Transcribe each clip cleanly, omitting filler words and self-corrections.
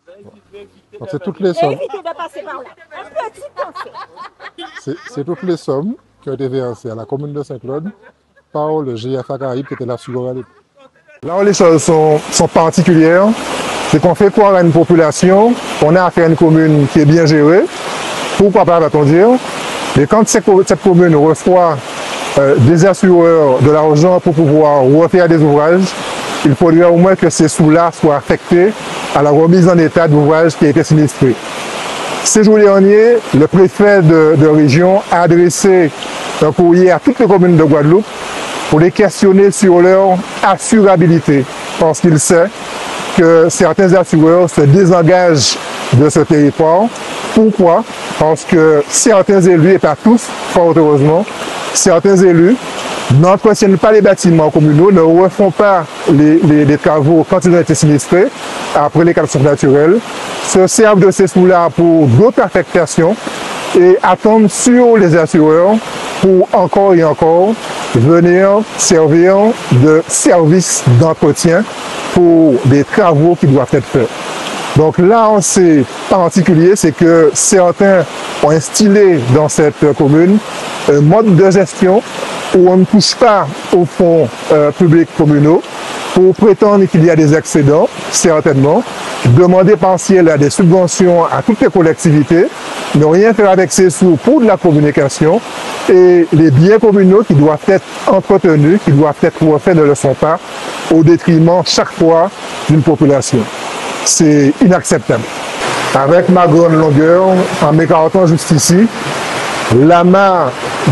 Donc c'est toutes les sommes. Évitez de passer par là. Un petit conseil. C'est toutes les sommes qui ont été versées à la commune de Saint-Claude par le GFA Caraïbes qui était l'assureur à l'époque. Là où les choses sont particulières, c'est qu'on fait croire à une population qu'on a affaire à une commune qui est bien gérée. Pourquoi pas, va-t-on dire? Mais quand cette commune reçoit des assureurs de l'argent pour pouvoir refaire des ouvrages, il faudrait au moins que ces sous-là soient affectés à la remise en état d'ouvrage qui a été sinistré. Ces jours derniers, le préfet de région a adressé un courrier à toutes les communes de Guadeloupe pour les questionner sur leur assurabilité, parce qu'il sait que certains assureurs se désengagent de ce territoire. Pourquoi? Parce que certains élus, et pas tous, fort heureusement, certains élus n'entretiennent pas les bâtiments communaux, ne refont pas les travaux quand ils ont été sinistrés, après les catastrophes naturelles, se servent de ces sous-là pour d'autres affectations et attendent sur les assureurs pour encore et encore venir servir de service d'entretien pour des travaux qui doivent être faits. Donc là, c'est particulier, c'est que certains ont instillé dans cette commune un mode de gestion où on ne touche pas aux fonds publics communaux pour prétendre qu'il y a des excédents, certainement, demander partiel à des subventions à toutes les collectivités, ne rien faire avec ces sous pour de la communication, et les biens communaux qui doivent être entretenus, qui doivent être refaits, ne le sont pas, au détriment chaque fois d'une population. C'est inacceptable. Avec ma grande longueur, en m'écartant juste ici, l'amas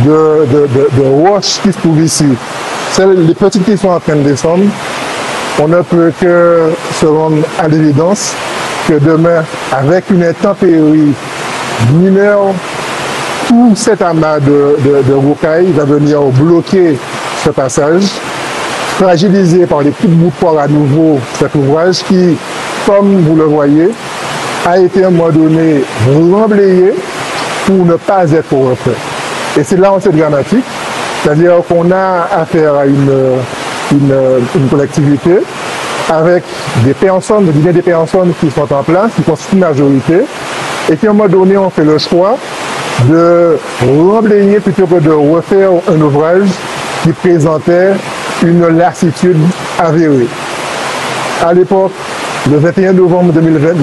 de roches qui se trouvent ici, les petites qui sont en train de descendre, on ne peut que se rendre à l'évidence que demain, avec une intempérie mineure, tout cet amas de rocailles va venir bloquer ce passage, fragilisé par les coups de boutoir à nouveau cet ouvrage qui, comme vous le voyez, a été à un moment donné remblayé pour ne pas être refait. Et c'est là où c'est dramatique, c'est-à-dire qu'on a affaire à une collectivité avec des personnes qui sont en place, qui constituent une majorité, et qui à un moment donné ont fait le choix de remblayer plutôt que de refaire un ouvrage qui présentait une lassitude avérée. À l'époque, le 21 novembre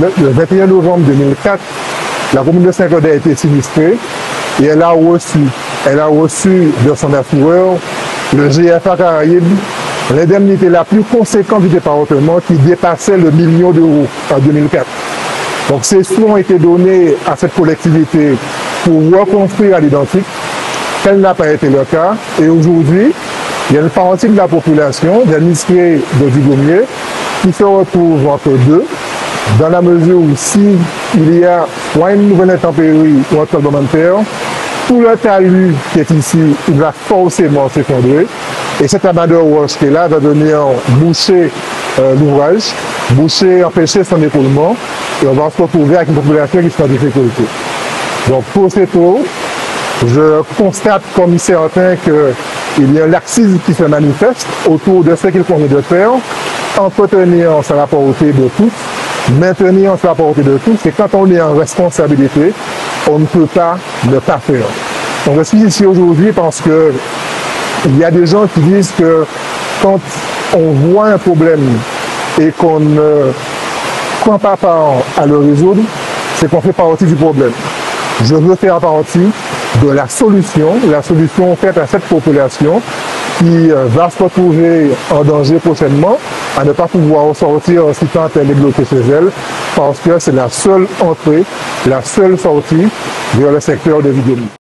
2004, la commune de Saint-Claude a été sinistrée et elle a reçu de son assureur, le GFA Caraïbes, l'indemnité la plus conséquente du département qui dépassait le million d'euros en 2004. Donc ces sous ont été donnés à cette collectivité pour reconstruire à l'identique. Tel n'a pas été le cas. Et aujourd'hui, il y a une partie de la population, des administrés de Dugommier, qui se retrouvent entre deux, dans la mesure où si il y a soit une nouvelle intempérie ou un tremblement de terre, tout le talus qui est ici, il va forcément s'effondrer. Et cet amas de roche qui est là va venir boucher l'ouvrage, empêcher son écoulement, et on va se retrouver avec une population qui sera en difficulté. Donc pour cette eau, je constate comme certain qu'il y a un laxisme qui se manifeste autour de ce qu'il convient de faire, entretenir sa portée de tous, maintenir sa portée de tous, et quand on est en responsabilité, on ne peut pas ne pas faire. Donc je suis ici aujourd'hui parce que il y a des gens qui disent que quand on voit un problème et qu'on ne prend pas part à le résoudre, c'est qu'on fait partie du problème. Je veux faire partie de la solution faite à cette population qui va se retrouver en danger prochainement, à ne pas pouvoir sortir si tant elle est bloquée chez elle, parce que c'est la seule entrée, la seule sortie vers le secteur de Dugommier.